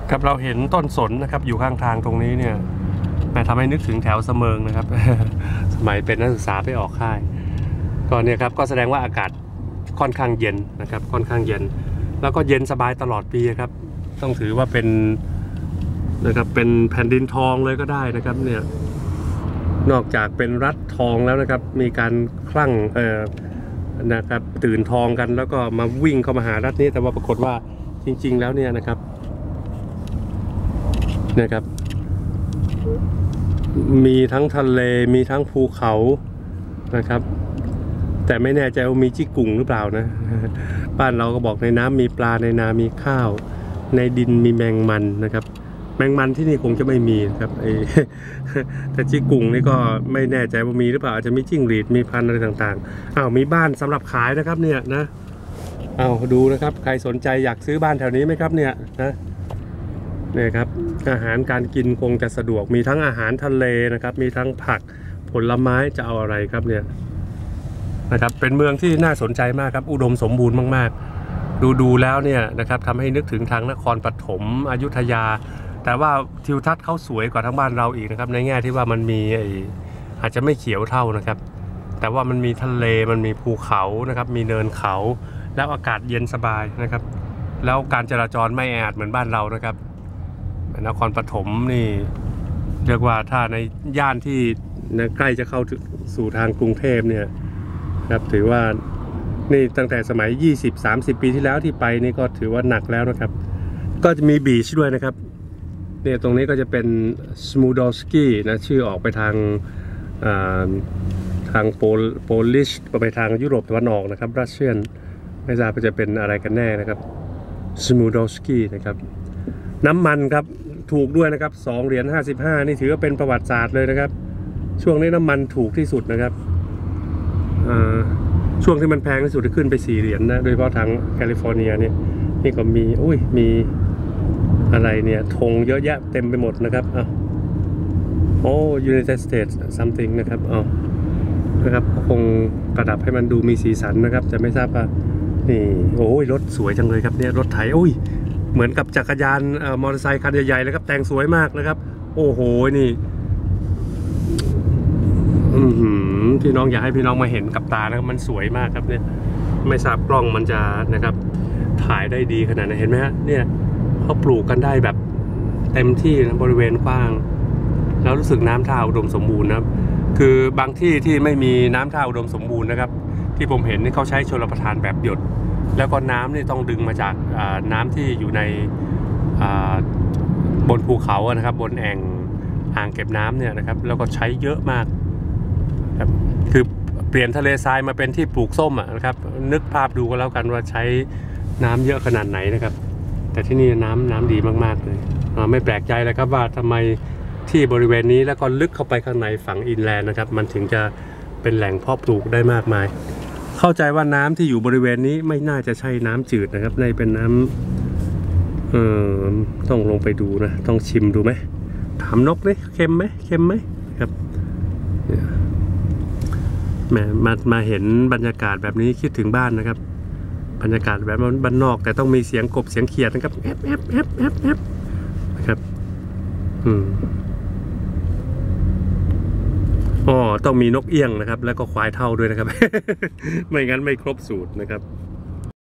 ครับเราเห็นต้นสนนะครับอยู่ข้างทางตรงนี้เนี่ยทำให้นึกถึงแถวเสมิงนะครับ สมัยเป็นนักศึกษาไปออกค่ายก็เนี่ยครับก็แสดงว่าอากาศค่อนข้างเย็นนะครับค่อนข้างเย็นแล้วก็เย็นสบายตลอดปีครับต้องถือว่าเป็นนะครับเป็นแผ่นดินทองเลยก็ได้นะครับเนี่ยนอกจากเป็นรัฐทองแล้วนะครับมีการคลั่งนะครับตื่นทองกันแล้วก็มาวิ่งเข้ามาหารัฐนี้แต่ว่าปรากฏว่าจริงๆแล้วเนี่ยนะครับมีทั้งทะเลมีทั้งภูเขานะครับแต่ไม่แน่ใจว่ามีจิ้กุ่งหรือเปล่านะบ้านเราก็บอกในน้ำมีปลาในนามีข้าวในดินมีแมงมันนะครับแมงมันที่นี่คงจะไม่มีครับแต่จิ้กุ่งนี่ก็ไม่แน่ใจว่ามีหรือเปล่าอาจจะมีจิ้งหรีดมีพันธุ์อะไรต่างๆมีบ้านสำหรับขายนะครับเนี่ยนะดูนะครับใครสนใจอยากซื้อบ้านแถวนี้ไหมครับเนี่ยเนี่ยครับอาหารการกินคงจะสะดวกมีทั้งอาหารทะเลนะครับมีทั้งผักผลไม้จะเอาอะไรครับเนี่ยนะครับเป็นเมืองที่น่าสนใจมากครับอุดมสมบูรณ์มากๆดูแล้วเนี่ยนะครับทำให้นึกถึงทางนครปฐมอยุธยาแต่ว่าทิวทัศน์เขาสวยกว่าทั้งบ้านเราอีกนะครับในแง่ที่ว่ามันมีอาจจะไม่เขียวเท่านะครับแต่ว่ามันมีทะเลมันมีภูเขานะครับมีเนินเขาแล้วอากาศเย็นสบายนะครับแล้วการจราจรไม่แออัดเหมือนบ้านเรานะครับนครปฐมนี่เรียกว่าถ้าในย่านที่ใกล้จะเข้าสู่ทางกรุงเทพเนี่ยครับถือว่านี่ตั้งแต่สมัย 20-30 ปีที่แล้วที่ไปนี่ก็ถือว่าหนักแล้วนะครับก็จะมีบีชด้วยนะครับเนี่ยตรงนี้ก็จะเป็นสมูดอลสกี้นะชื่อออกไปทางโปลิชไปทางยุโรปตะวันออกนะครับรัสเซียนไม่ทราบจะเป็นอะไรกันแน่นะครับสมูดอลสกี้นะครับน้ำมันครับถูกด้วยนะครับ$2.55นี่ถือว่าเป็นประวัติศาสตร์เลยนะครับช่วงนี้น้ำมันถูกที่สุดนะครับช่วงที่มันแพงที่สุดจะขึ้นไป$4นะโดยเฉพาะทางแคลิฟอร์เนียเนี่ยนี่ก็มีอะไรเนี่ยธงเยอะแยะเต็มไปหมดนะครับUnited States something นะครับนะครับคงประดับให้มันดูมีสีสันนะครับจะไม่ทราบว่านี่รถสวยจังเลยครับเนี่ยรถไถเหมือนกับจักรยานมอเตอร์ไซค์คันใหญ่ๆเลยครับแต่งสวยมากนะครับโอ้โหนี่พี่น้องอยากให้พี่น้องมาเห็นกับตานะครับมันสวยมากครับเนี่ยไม่ทราบกล้องมันจะนะครับถ่ายได้ดีขนาดไหนเห็นไหมฮะเนี่ยเขาปลูกกันได้แบบเต็มที่นะบริเวณกว้างแล้วรู้สึกน้ำท่าอุดมสมบูรณ์นะครับคือบางที่ที่ไม่มีน้ำท่าอุดมสมบูรณ์นะครับที่ผมเห็นนี่เขาใช้ชลประทานแบบหยดแล้วก็น้ำนี่ต้องดึงมาจากน้ำที่อยู่ในบนภูเขานะครับบนอ่างเก็บน้ำเนี่ยนะครับแล้วก็ใช้เยอะมากครับคือเปลี่ยนทะเลทรายมาเป็นที่ปลูกส้มนะครับนึกภาพดูก็แล้วกันว่าใช้น้ำเยอะขนาดไหนนะครับแต่ที่นี่น้ำดีมากๆเลยไม่แปลกใจเลยครับว่าทำไมที่บริเวณนี้แล้วก็ลึกเข้าไปข้างในฝั่งอินแลนด์นะครับมันถึงจะเป็นแหล่งเพาะปลูกได้มากมายเข้าใจว่าน้ำที่อยู่บริเวณนี้ไม่น่าจะใช่น้ำจืดนะครับในเป็นน้ำต้องลงไปดูนะต้องชิมดูไหมถามนกเลยเค็มไหมครับมาเห็นบรรยากาศแบบนี้คิดถึงบ้านนะครับบรรยากาศแบบบ้านนอกแต่ต้องมีเสียงกบเสียงเขียดนะครับแอบนะครับต้องมีนกเอี้ยงนะครับแล้วก็ควายเท่าด้วยนะครับ ไม่งั้นไม่ครบสูตรนะครับ